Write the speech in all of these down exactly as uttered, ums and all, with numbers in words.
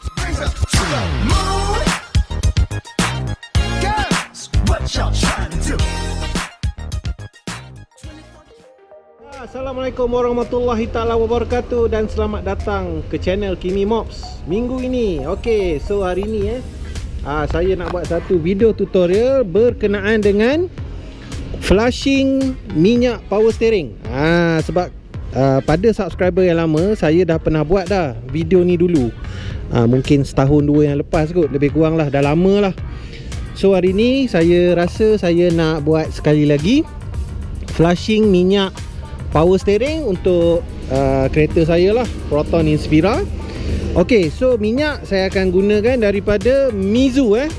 Assalamualaikum warahmatullahi taala wabarakatuh dan selamat datang ke channel Kimi Mobs. Minggu ini, okey, so hari ni eh ah, saya nak buat satu video tutorial berkenaan dengan flushing minyak power steering. Ah, sebab ah, pada subscriber yang lama saya dah pernah buat dah video ni dulu. Ah, mungkin setahun dua yang lepas kot, lebih kurang lah, dah lama lah. So hari ni saya rasa saya nak buat sekali lagi flushing minyak power steering untuk uh, kereta saya lah, Proton Inspira. Ok, so minyak saya akan gunakan daripada Mizu eh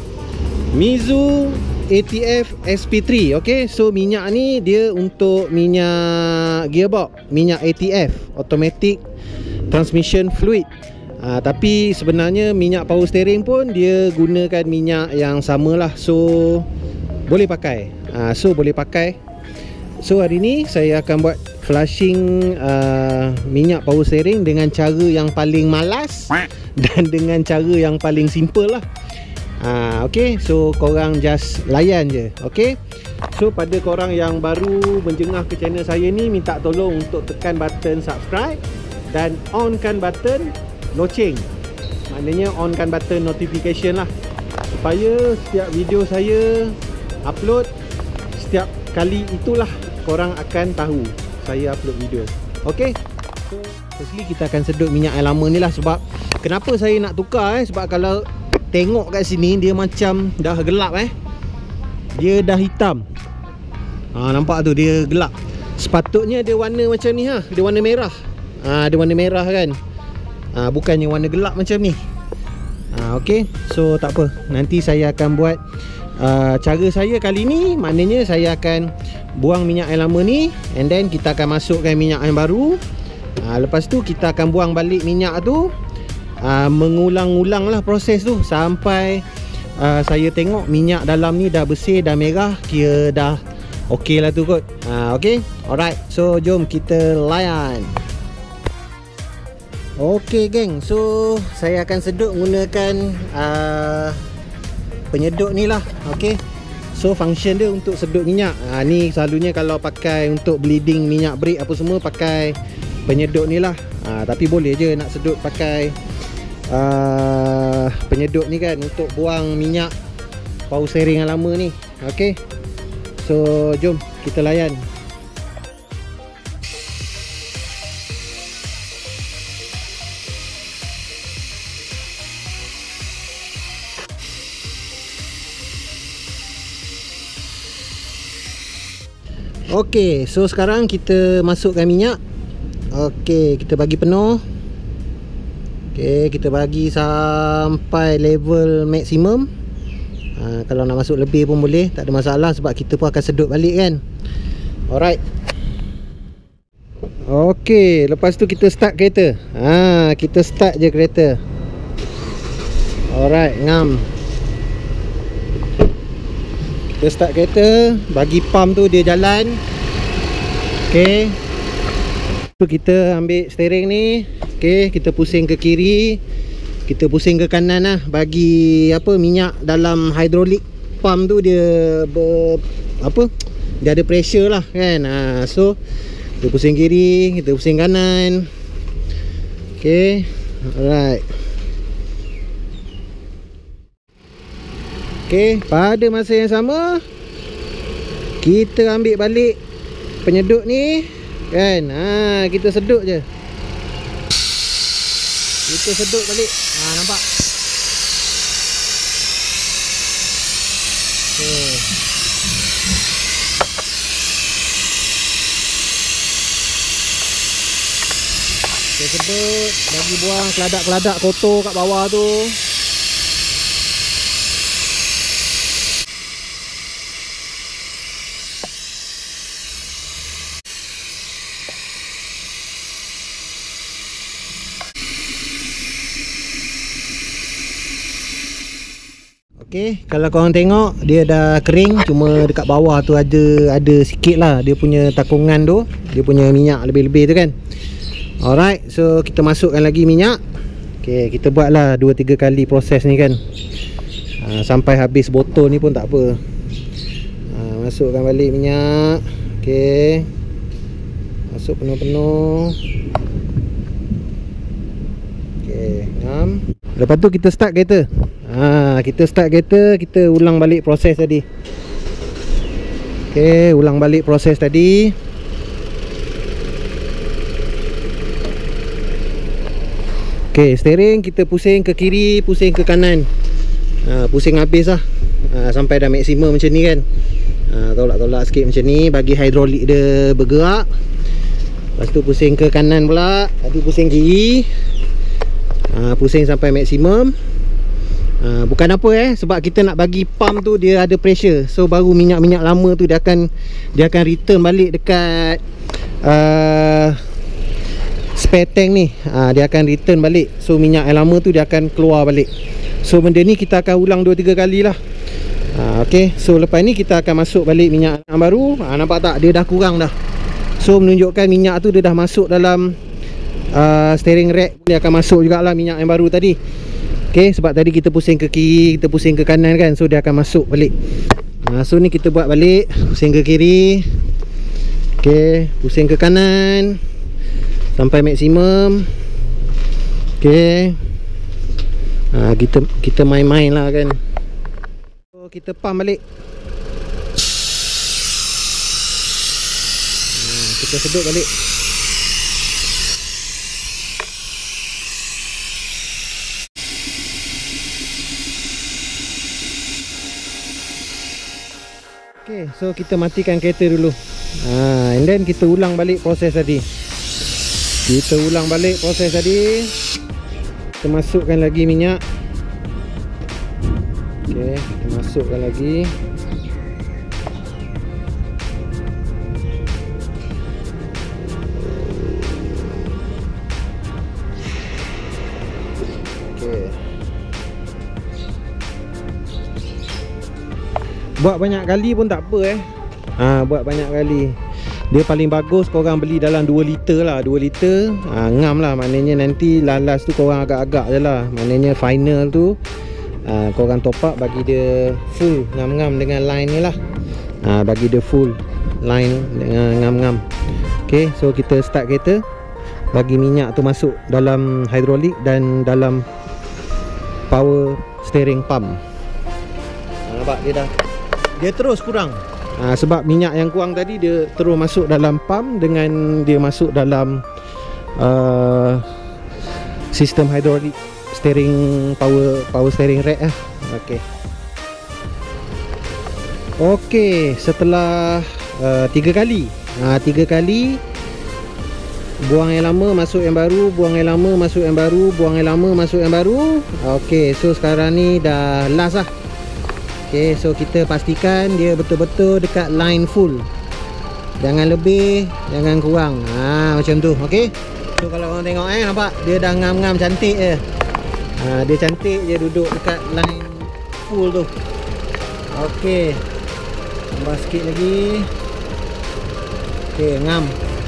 Mizu A T F S P tiga. Ok, so minyak ni dia untuk minyak gearbox, minyak A T F, Automatic Transmission Fluid. uh, Tapi sebenarnya minyak power steering pun dia gunakan minyak yang sama lah. So boleh pakai, uh, so boleh pakai. So hari ni saya akan buat flushing uh, minyak power steering dengan cara yang paling malas dan dengan cara yang paling simple lah. uh, Ok, so korang just layan je. Ok, so pada korang yang baru menjengah ke channel saya ni, minta tolong untuk tekan button subscribe dan onkan button loceng. Maknanya onkan button notification lah, supaya setiap video saya upload, setiap kali itulah korang akan tahu saya upload video. Ok, so firstly kita akan sedut minyak yang lama ni lah. Sebab kenapa saya nak tukar eh, sebab kalau tengok kat sini dia macam dah gelap eh, dia dah hitam. ha, Nampak tu, dia gelap. Sepatutnya dia warna macam ni ha, dia warna merah. ha, Dia warna merah kan, ha, bukannya warna gelap macam ni. ha, Ok, so tak apa, nanti saya akan buat Uh, cara saya kali ni. Maknanya saya akan buang minyak yang lama ni, and then kita akan masukkan minyak yang baru. uh, Lepas tu kita akan buang balik minyak tu, uh, mengulang-ulang lah proses tu sampai uh, saya tengok minyak dalam ni dah bersih, dah merah, kira dah ok lah tu kot. uh, Ok, alright, so jom kita layan. Ok geng, so saya akan sedut menggunakan uh, penyedut ni lah. Ok, so function dia untuk sedut minyak. ha, Ni selalunya kalau pakai untuk bleeding minyak brake apa semua, pakai penyedut ni lah. ha, Tapi boleh je nak sedut pakai uh, penyedut ni kan, untuk buang minyak power steering yang lama ni. Ok, so jom kita layan. Ok, so sekarang kita masukkan minyak. Ok, kita bagi penuh. Ok, kita bagi sampai level maksimum. ha, Kalau nak masuk lebih pun boleh, tak ada masalah, sebab kita pun akan sedut balik kan. Alright. Ok, lepas tu kita start kereta. ha, Kita start je kereta. Alright, ngam. Kita start kereta, bagi pump tu dia jalan. Ok, so kita ambil steering ni. Ok, kita pusing ke kiri, kita pusing ke kanan lah. Bagi apa, minyak dalam hydraulic pump tu dia ber, apa, dia ada pressure lah kan. ha, So kita pusing kiri, kita pusing kanan. Ok, alright. Ok, pada masa yang sama kita ambil balik penyedut ni kan. ha, Kita sedut je, kita sedut balik. ha, Nampak? Okay. Kita sedut, bagi buang keladak-keladak kotor kat bawah tu. Okey, kalau korang tengok dia dah kering, cuma dekat bawah tu ada ada sikit lah dia punya takungan tu, dia punya minyak lebih-lebih tu kan. Alright, so kita masukkan lagi minyak. Okay, kita buatlah dua tiga kali proses ni kan. ha, Sampai habis botol ni pun tak apa. ha, Masukkan balik minyak. Okay, masuk penuh-penuh. Okay, ngam. Lepas tu kita start kereta. ha, Kita start kereta, kita ulang balik proses tadi. Okay, ulang balik proses tadi. Okay, steering kita pusing ke kiri, pusing ke kanan. ha, Pusing habis lah. ha, Sampai dah maksimum macam ni kan. ha, Tolak-tolak sikit macam ni, bagi hidrolik dia bergerak. Lepas tu pusing ke kanan pula. Tadi pusing kiri. ha, Pusing sampai maksimum. ha, Bukan apa eh, sebab kita nak bagi pump tu dia ada pressure. So baru minyak-minyak lama tu dia akan Dia akan return balik dekat uh, spare tank ni. ha, Dia akan return balik. So minyak yang lama tu dia akan keluar balik. So benda ni kita akan ulang dua tiga kali lah. ha, Okay, so lepas ni kita akan masuk balik minyak yang baru. ha, Nampak tak, dia dah kurang dah. So menunjukkan minyak tu dia dah masuk dalam uh, steering rack. Dia akan masuk jugalah minyak yang baru tadi. Okay, sebab tadi kita pusing ke kiri, kita pusing ke kanan kan. So dia akan masuk balik. ha, So ni kita buat balik. Pusing ke kiri. Okay, pusing ke kanan sampai maksimum. Okay. ha, Kita kita main-main lah kan. So kita pump balik. ha, Kita sedut balik. Okay, so kita matikan kereta dulu. ha, And then kita ulang balik proses tadi. Kita ulang balik proses tadi. Kita masukkan lagi minyak. Okay, kita masukkan lagi. Okay. Buat banyak kali pun tak apa eh. ha, Buat banyak kali. Dia paling bagus korang beli dalam dua liter lah. Dua liter ha, ngam lah. Maknanya nanti lalas tu korang agak-agak je lah. Maknanya final tu ha, korang top up bagi dia full ngam-ngam dengan line ni lah. ha, Bagi dia full line dengan ngam-ngam. Okay, so kita start kereta. Bagi minyak tu masuk dalam hidrolik dan dalam power steering pump. ha, Nampak dia dah, dia terus kurang. Ha, sebab minyak yang kurang tadi dia terus masuk dalam pump dengan dia masuk dalam uh, sistem hidrolik steering power power steering rack lah. Okey. Okey, setelah uh, tiga kali. Ha, tiga kali buang yang lama, masuk yang baru, buang yang lama, masuk yang baru, buang yang lama, masuk yang baru. Okey, so sekarang ni dah last lah. Okay, so kita pastikan dia betul-betul dekat line full. Jangan lebih, jangan kurang. ha, Macam tu, okay. So kalau korang tengok eh, nampak dia dah ngam-ngam cantik je. ha, Dia cantik je duduk dekat line full tu. Okay, tambah sikit lagi. Okay, ngam.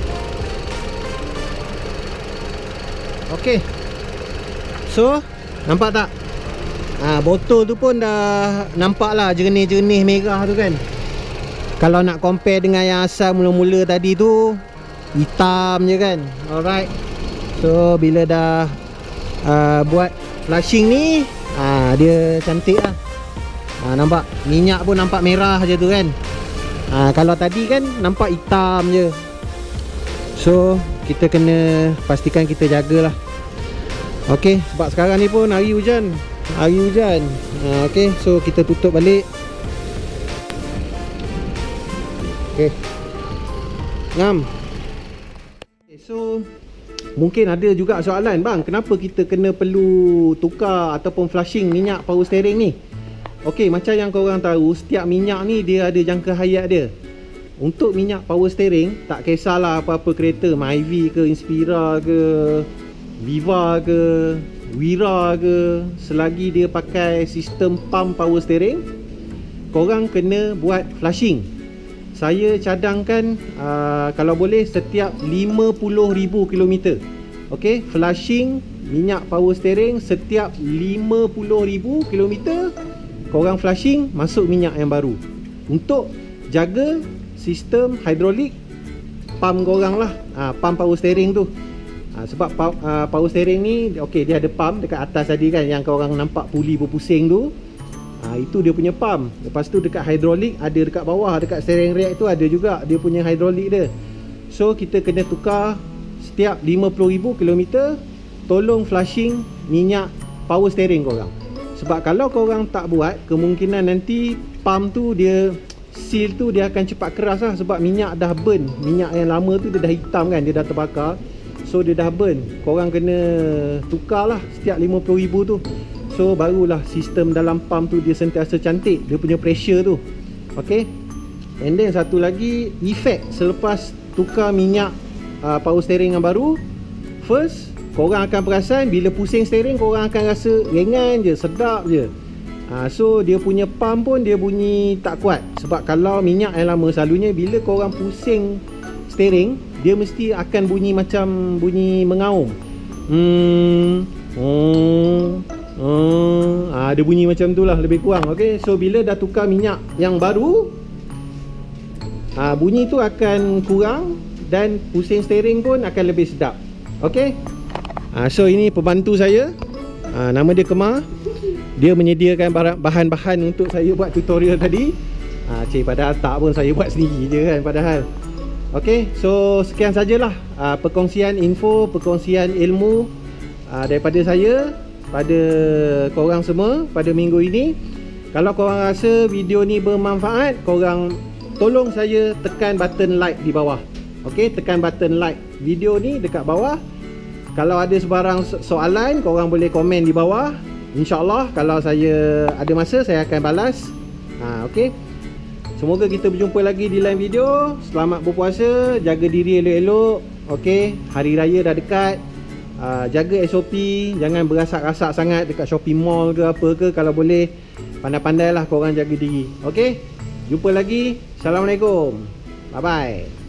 Okay, so nampak tak? Ha, botol tu pun dah nampak lah jernih-jernih merah tu kan. Kalau nak compare dengan yang asal mula-mula tadi tu, hitam je kan. Alright. So bila dah uh, buat flushing ni, ha, dia cantik lah. ha, Nampak minyak pun nampak merah je tu kan. ha, Kalau tadi kan nampak hitam je. So kita kena pastikan kita jagalah. Okay, sebab sekarang ni pun hari hujan. Hari hujan. ha, Okay, so kita tutup balik. Okay, ngam. Okay, so mungkin ada juga soalan, bang, kenapa kita kena perlu tukar ataupun flushing minyak power steering ni? Okay, macam yang korang tahu, setiap minyak ni dia ada jangka hayat dia. Untuk minyak power steering, tak kisahlah apa-apa kereta, Myvi ke, Inspira ke, Viva ke, Wira ke, selagi dia pakai sistem pump power steering, korang kena buat flushing. Saya cadangkan uh, kalau boleh setiap lima puluh ribu kilometer. Okay, flushing minyak power steering setiap lima puluh ribu kilometer korang flushing, masuk minyak yang baru untuk jaga sistem hidrolik pump korang lah, ha, pump power steering tu. ha, Sebab uh, power steering ni ok, dia ada pump dekat atas tadi kan, yang korang nampak puli berpusing tu. ha, Itu dia punya pump. Lepas tu dekat hidrolik ada dekat bawah, dekat steering rack tu ada juga dia punya hidrolik dia. So kita kena tukar setiap lima puluh ribu kilometer. Tolong flushing minyak power steering korang. Sebab kalau korang tak buat, kemungkinan nanti pump tu dia, seal tu dia akan cepat keras lah. Sebab minyak dah burn, minyak yang lama tu dia dah hitam kan, dia dah terbakar. So dia dah burn. Korang kena tukar lah setiap lima puluh ribu tu. So barulah sistem dalam pump tu dia sentiasa cantik, dia punya pressure tu. Ok. And then satu lagi, efek selepas tukar minyak uh, power steering yang baru. First, korang akan perasan bila pusing steering, korang akan rasa ringan je, sedap je. ha, So dia punya pump pun dia bunyi tak kuat. Sebab kalau minyak yang lama, selalunya bila korang pusing steering, dia mesti akan bunyi macam bunyi mengaum. Hmm Hmm Hmm, ah, dia bunyi macam tu lah lebih kurang. Okay, so bila dah tukar minyak yang baru, ah, bunyi tu akan kurang dan pusing steering pun akan lebih sedap. Okay, ah, so ini pembantu saya, ah, nama dia Kemar. Dia menyediakan bahan-bahan untuk saya buat tutorial tadi. ah, Cik, padahal tak pun, saya buat sendiri je kan padahal. Okay, so sekian sajalah ah, perkongsian info, perkongsian ilmu ah, daripada saya pada korang semua pada minggu ini. Kalau korang rasa video ni bermanfaat, korang tolong saya tekan button like di bawah. Ok, tekan button like video ni dekat bawah. Kalau ada sebarang soalan, korang boleh komen di bawah. InsyaAllah kalau saya ada masa, saya akan balas. ha, Ok, semoga kita berjumpa lagi di lain video. Selamat berpuasa, jaga diri elok-elok. Ok, hari raya dah dekat. Uh, jaga S O P, jangan berasak-rasak sangat dekat shopping mall ke apa ke. Kalau boleh, pandai-pandai lah korang jaga diri. Ok, jumpa lagi. Assalamualaikum, bye bye.